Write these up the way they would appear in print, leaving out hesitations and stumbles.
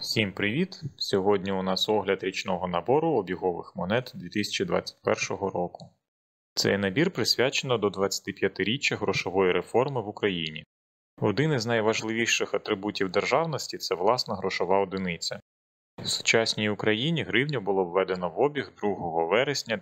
Всім привіт! Сьогодні у нас огляд річного набору обігових монет 2021 року. Цей набір присвячено до 25-річчя грошової реформи в Україні. Один із найважливіших атрибутів державності – це власна грошова одиниця. В сучасній Україні гривню було введено в обіг 2 вересня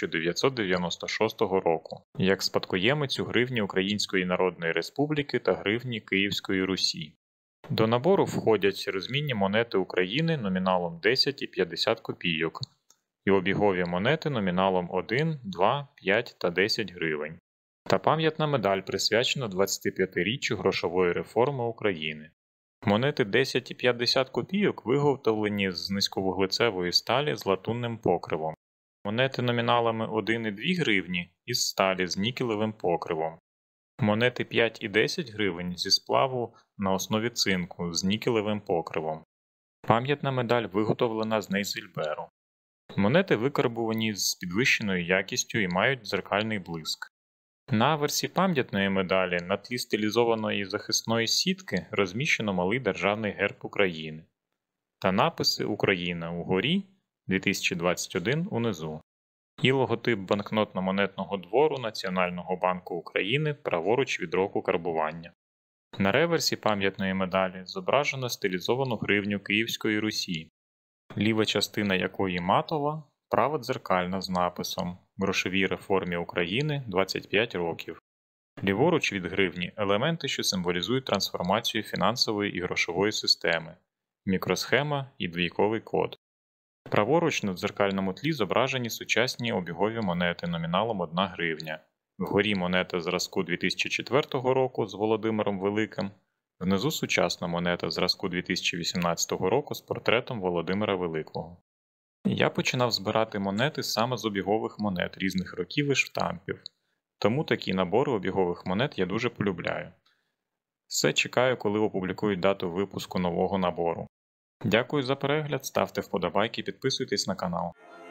1996 року, як спадкоємицю гривні Української Народної Республіки та гривні Київської Русі. До набору входять розмінні монети України номіналом 10 і 50 копійок і обігові монети номіналом 1, 2, 5 та 10 гривень. Та пам'ятна медаль присвячена 25-річчю грошової реформи України. Монети 10 і 50 копійок виготовлені з низьковуглецевої сталі з латунним покривом. Монети номіналами 1 і 2 гривні із сталі з нікелевим покривом. Монети 5 і 10 гривень зі сплаву на основі цинку з нікелевим покривом. Пам'ятна медаль виготовлена з нейзильберу. Монети викарбувані з підвищеною якістю і мають дзеркальний блиск. На аверсі пам'ятної медалі на тлі стилізованої захисної сітки розміщено малий державний герб України та написи «Україна» угорі, 2021 унизу. І логотип банкнотно-монетного двору Національного банку України праворуч від року карбування. На реверсі пам'ятної медалі зображено стилізовану гривню Київської Русі, ліва частина якої матова, права дзеркальна з написом «Грошовій реформі України 25 років». Ліворуч від гривні – елементи, що символізують трансформацію фінансової і грошової системи, мікросхема і двійковий код. Праворуч на дзеркальному тлі зображені сучасні обігові монети номіналом 1 гривня. Вгорі монета зразку 2004 року з Володимиром Великим, внизу сучасна монета зразку 2018 року з портретом Володимира Великого. Я починав збирати монети саме з обігових монет різних років і штампів, тому такі набори обігових монет я дуже полюбляю. Все чекаю, коли опублікують дату випуску нового набору. Дякую за перегляд, ставте вподобайки, підписуйтесь на канал.